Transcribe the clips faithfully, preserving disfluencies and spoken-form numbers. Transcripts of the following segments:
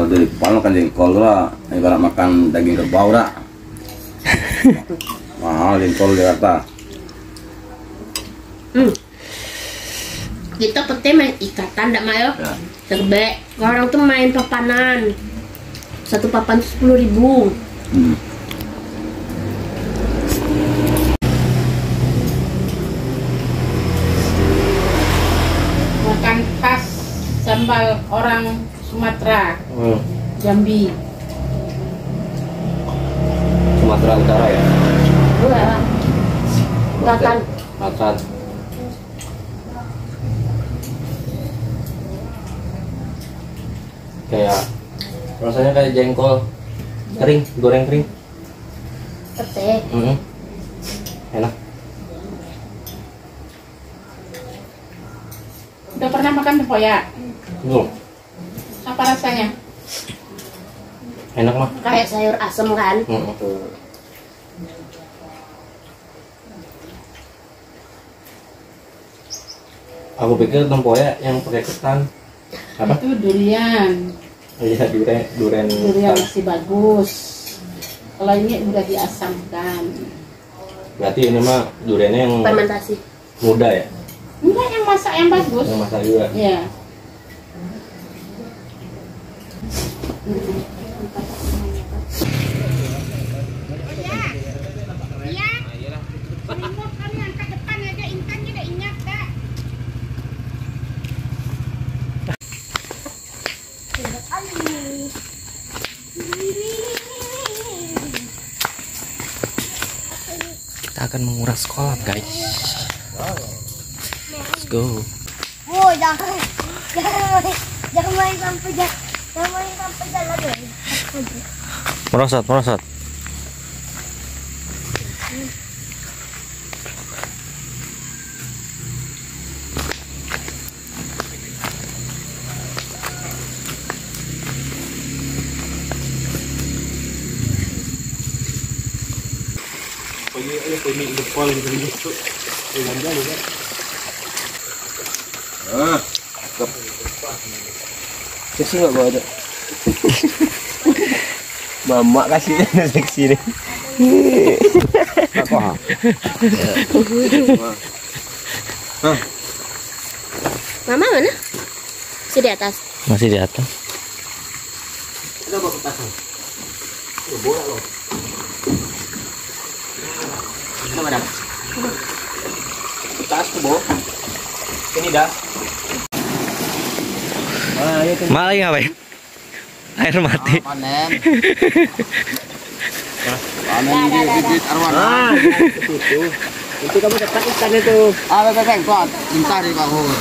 Kalau dari Palembang kan jengkol lah, ibarat makan daging kerbau dah. Mahal jengkol di Jakarta. Hmm. Kita pete main ikatan ndak Mayo? Ya. Terbek. Orang tuh main papanan. Satu papan sepuluh ribu. Hmm. Makan khas sambal orang Sumatera, hmm. Jambi. Sumatera Utara ya? Iya. Makan. Makan. Kayak rasanya kayak jengkol kering, goreng kering. Pete. Mm-hmm. Enak. Udah pernah makan tempoyak? Belum. Apa rasanya? Enak mah. Kayak sayur asem kan? Mm-hmm. Aku pikir tempoyak yang pakai ketan. Apa? Itu durian. Iya, durian, durian. Durian masih bagus. Kalau ini udah diasamkan. Berarti ini mah duriannya yang fermentasi. Muda ya? Enggak, yang masak yang bagus. Yang masak juga. Iya. Kita akan menguras kolam guys. Let's go. Oh jangan, jangan, jangan main sampai jalan, jangan main sampai jalan deh. Merosot, merosot. Ah, Seksi nggak gua ada? Mama kasihnya seksi nih. apa? Hah? Mama mana? Masih di atas. Masih di atas. Kita bawa ke pasang. Oh, bola loh. Kita mana? Tas tuh, Bo. Ini dah. Ah, itu. Malah ngapain? Air mati. Ah, panen. Panen di bibit arwana. Ah, itu. Itu kamu dapat ikan itu. Ah, bebek, tuan. Minta di Bang Hur.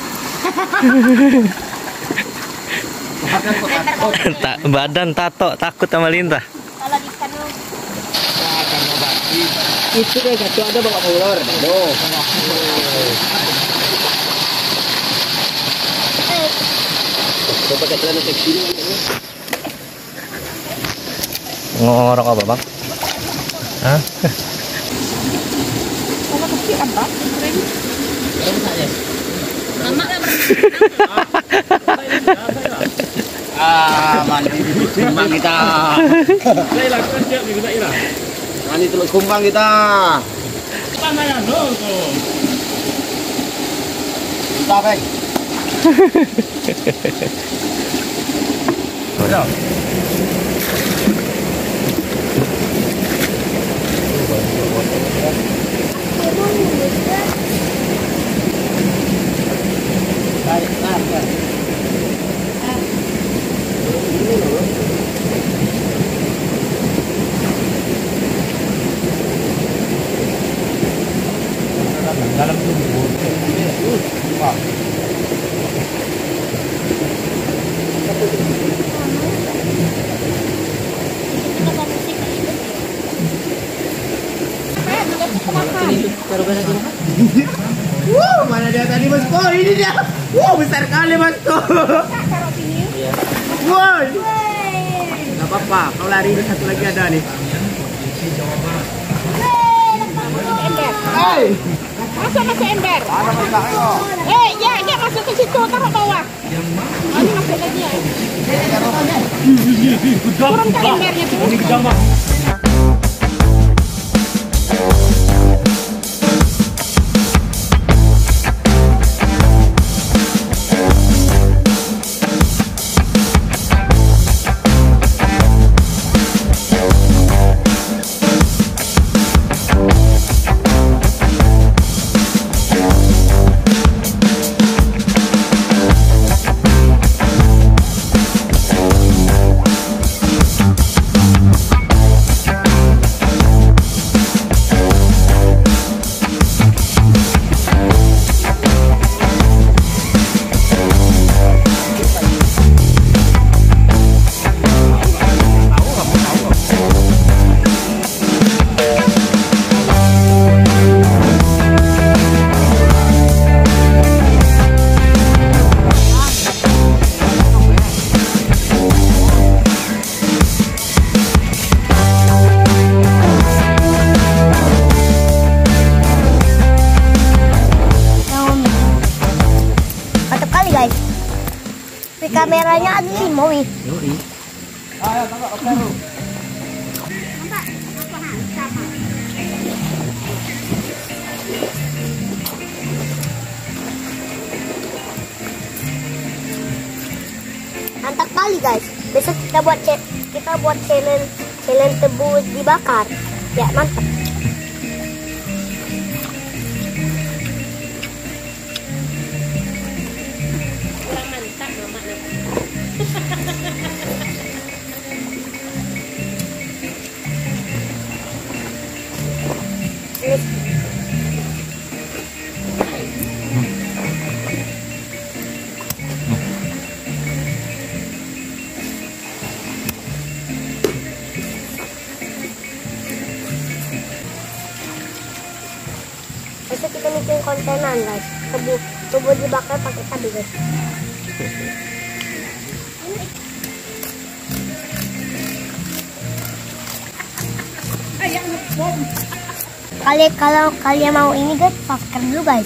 Ta badan tato takut sama lintah. Kalau di ikan lu, Itu deh, satu ada bawa ular. Tuh. Coba pakai celana seksi ini. Ngorok apa bang? Hah? Kalau kecil apa? Kering. Mama lah Ah, mandi kumbang kita. Saya lakukan siap nih kita ira. Mandi teluk kumbang kita. Panaya no tuh. Kita, Bang. Udah. Baik, baik. Dalam tubuh. Wah. Wow, mana dia tadi Mas Ko? Ini dia. Wow, besar kali Mas Ko. Wow. Enggak apa-apa, kau lari ini satu lagi ada nih. Hei, Masuk masuk ember. ada besar kok. Eh, ya, ya masuk ke situ, taruh bawah. Ini masuk lagi ya. orang ke embernya tuh. Ini kejam, Bang. Kameranya ada lima wih. Ayo, tangkap Oktaru. Mantap kali guys. Besok kita buat kita buat challenge challenge tebu dibakar. Ya mantap. Kurang mantap mama. Besok kita bikin kontenan guys. Tebu tebu dibakar pakai cabai guys. Kali kalau kalian mau ini guys, subscribe dulu guys.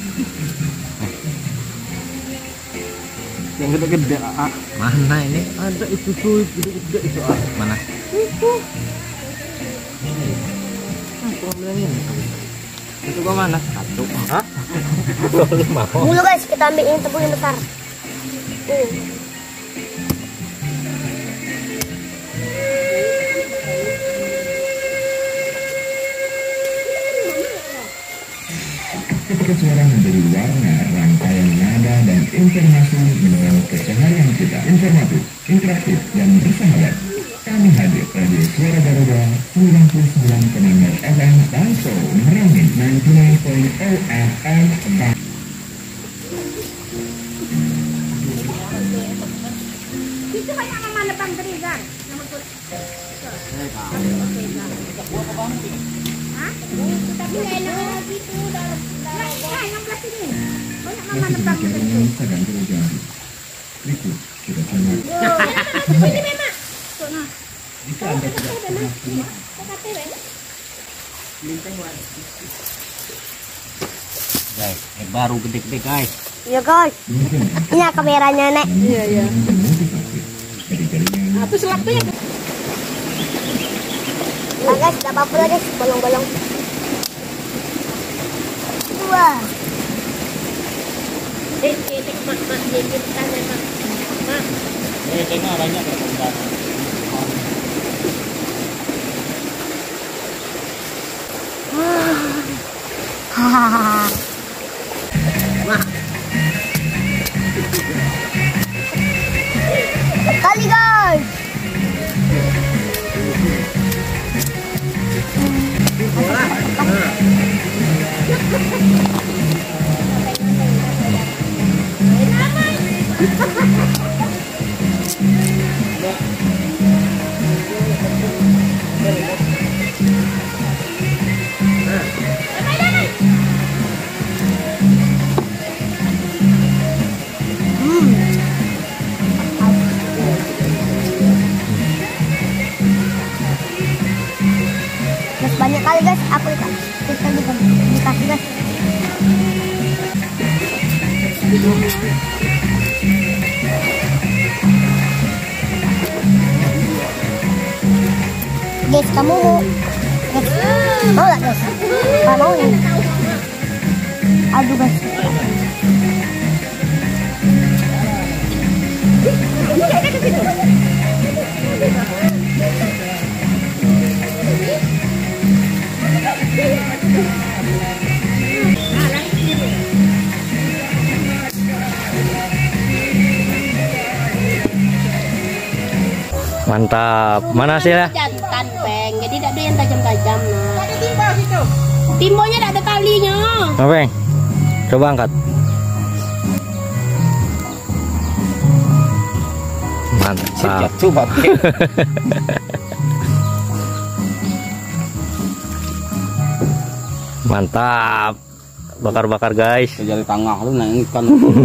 Yang gede-gede, ah. Mana ini? Ada itu tuh, gede-gede itu, ah. Mana? Itu. Ah, cuma bilang ini. Itu gua mana? Satu. Hah? Dulu guys, kita ambil ini tebu yang besar. Uh. Ketika suara menjadi warna, rangkaian nada dan informasi menerangi keseharian kita. Informatif, interaktif, dan bersahabat. Kami hadir Radio Suara Garuda sembilan puluh sembilan koma nol F M dan Show Merangin sembilan puluh sembilan koma nol F M. Itu banyak mama depan terigan. Hah? Tapi enak gitu dalam dalam yang belas ini. Banyak mama depan terigan. Sedang terjadi. Berikut kita simak. Ini memang. Nah. Jika Anda tidak pernah simak, Guys, eh, baru gede-gede guys. Ya guys. Ini kameranya nek. Iya iya. dari jaringan Itu selapnya. Nah guys, tidak apa-apa lah guys, bolong-bolong. Wah. Eh, eh, mak, mak, dia kita mak. Mak. Eh, tengah banyak kan. Hahaha. Kali guys. Guys, banyak kali guys, aku kita dikasih guys. Guys, kamu mau? Guys, mau nggak guys? Nggak mau ini. Aduh guys. Mantap. Mana hasilnya? Jantan peng, jadi tidak ada yang tajam-tajam nah. Ada timba situ. Timbonya tidak ada talinya. Apa, Peng? Coba angkat. Mantap. Coba. Mantap. Bakar-bakar guys. Jadi tengah lu naik ikan.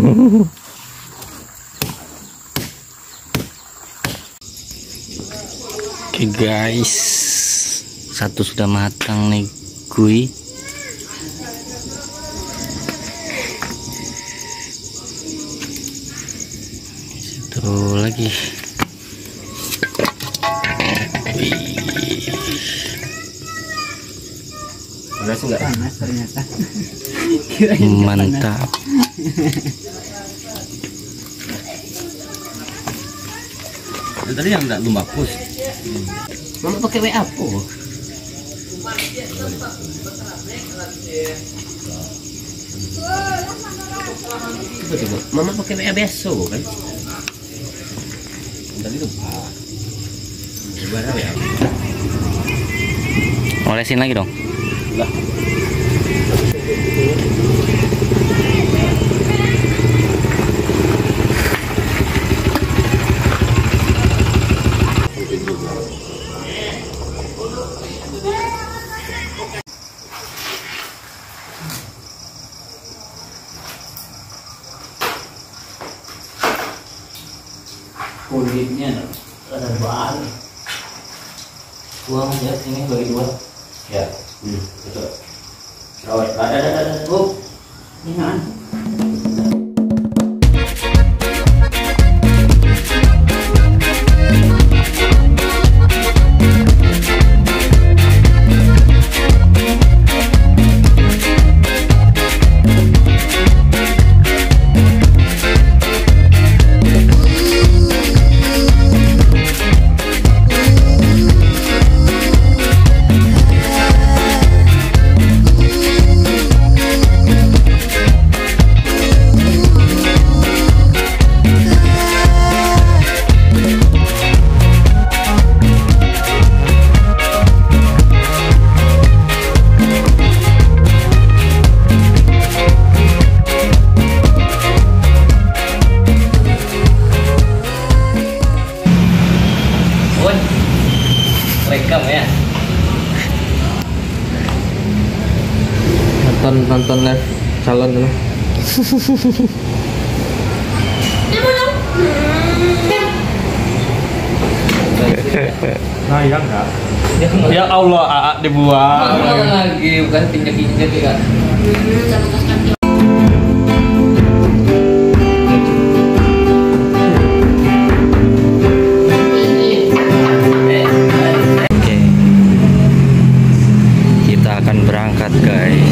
Oke guys, satu sudah matang nih kui. Satu lagi. Udah sudah panas ternyata. Mantap. Tadi yang enggak lumba pus. Mama pakai W A apa? Coba coba. Mama pakai W A biasa kan? Tadi lupa. Gimana W A? Olesin lagi dong. Lah. Kulitnya ada bahan. Buang ya, ini bagi dua. Ya. Hmm, betul. Rawat, ada, ada, ada, bu. Ini kan. Rekam ya. Nonton nonton live calon dulu. Nah, ya enggak. Ya Allah, A A dibuang. Lagi bukan tinjak-injak ya kan. Oke. Kita akan berangkat, guys.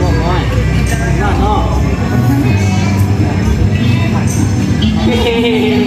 Hehehe.